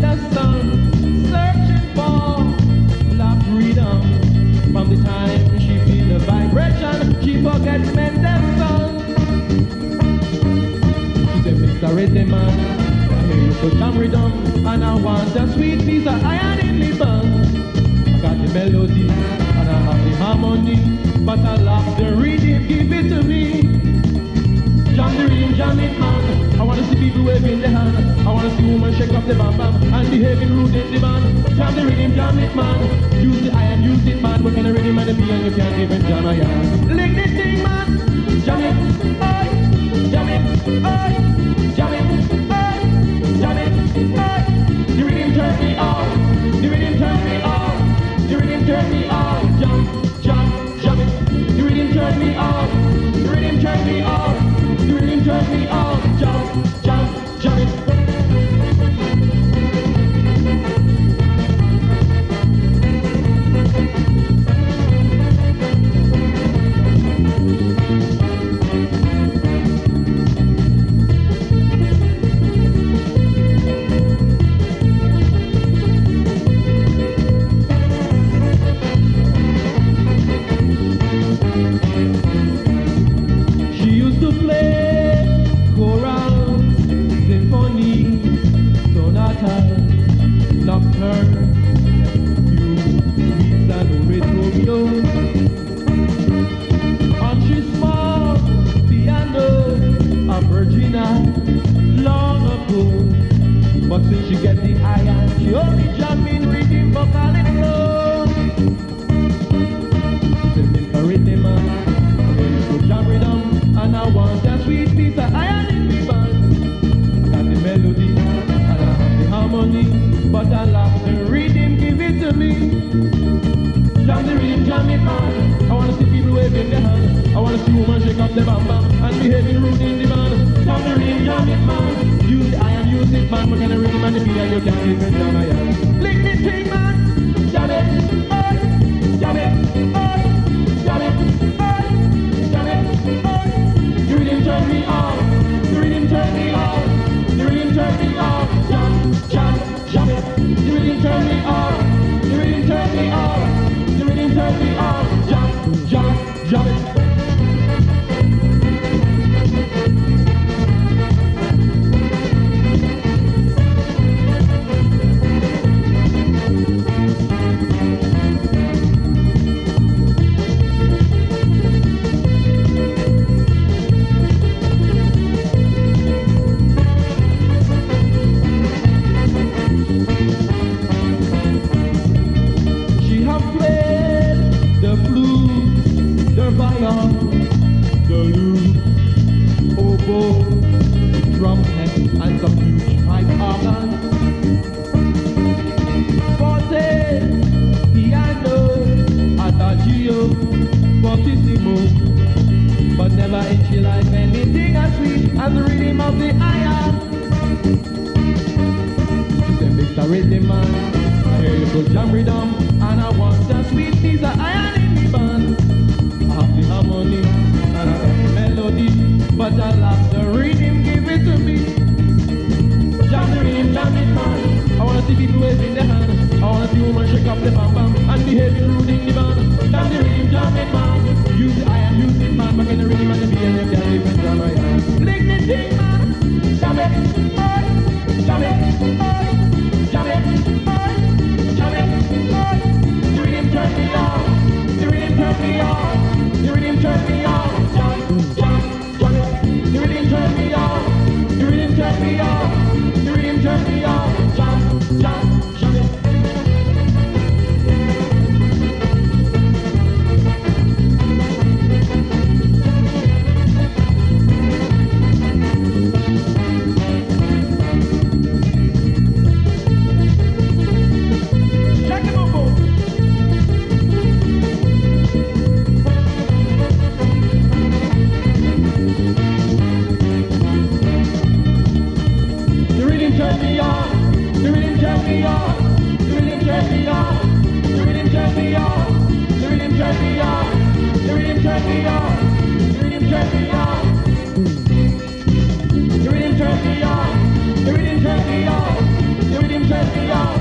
tremendous sun, searching for black freedom. From the time she feels the vibration, she forgets Mendelssohn. She said, Mr. Rhythm Man, I hear you put some rhythm, and I want a sweet piece of iron in me bun. I got the melody, and I have the harmony, but I lack the rhythm, give it to me. Jam the rhythm, jam it, man. I wanna see people waving their hand. I wanna see women shake up the bam bam and behaving rude in the band. Jam the rhythm, jam it, man. Use the iron, use it, man. Working the rhythm and the beat, and you can't even jam a yarn. Lick the thing, man. Jam it, oi. Jam it, oi. Jam it, oi. Jam it, oi. The rhythm turn me on. The rhythm turn me on. The rhythm turn me on. Jam, jam, jam it. The rhythm turn me on. The rhythm turn me on. The rhythm turn me on. Jump, jump, jump it. She used to play choral, symphony, sonata, nocturne, fugues and retro. And she small piano, a Virginia, long ago. But since she get the iron, she only jamming rhythm, vocal and flow. She said, Mr. Rhythm Man, I hear you go jam rhythm, and I want a sweet piece of iron in me band. I got the melody, and I have the harmony, but I lack the rhythm, give it to me. Jam the rhythm, jam it, man. I wanna see people waving their hand. I wanna see women shake up the bam bam and behaving rude in the band. Jam the rhythm, jam it, man. Use the iron, use it, man. We're gonna rhythm and the beat, and you can't even jam a yarn. Lick the thing, man. Jam it, oi. Jam it, oi. Jam it, oi. Jam it, oi. The rhythm turn me on. The rhythm turn me on. The rhythm turn me on. Jam, jam, jam it. The rhythm turn me on. The rhythm turn me on. The rhythm turn me on. Jam, jam, jam it. She have played the flute, the violin, the lute, oboe, trumpet, and some huge pipe organ. Forte, piano, adagio, fortissimo, but never in she life anything as sweet as the rhythm of the iron. She said, Mr. Rhythm Man, I hear you go jam rhythm, and I want a sweet piece of iron in me band. I have the harmony, and I have the melody, but I lack the rhythm, give it to me. Jam the rhythm, jam it, man. I wanna see people waving their hand. I wanna see women shake up the bam bam and behaving rude in the band. Jam the rhythm, jam it, man. Use the iron, use it, man. Back in the rhythm and the beat, and you can't even jam a yarn. Lick the thing, man. Jam it, oi. Jam it, oi. Jam it, oi. Jam it, oi. The rhythm turn me on. The rhythm turn me on. The rhythm turn me on. Jam, jam, jam it. The rhythm turn me on. The rhythm turn me on. The rhythm turn me on. Jam, jam, jam it. ready on.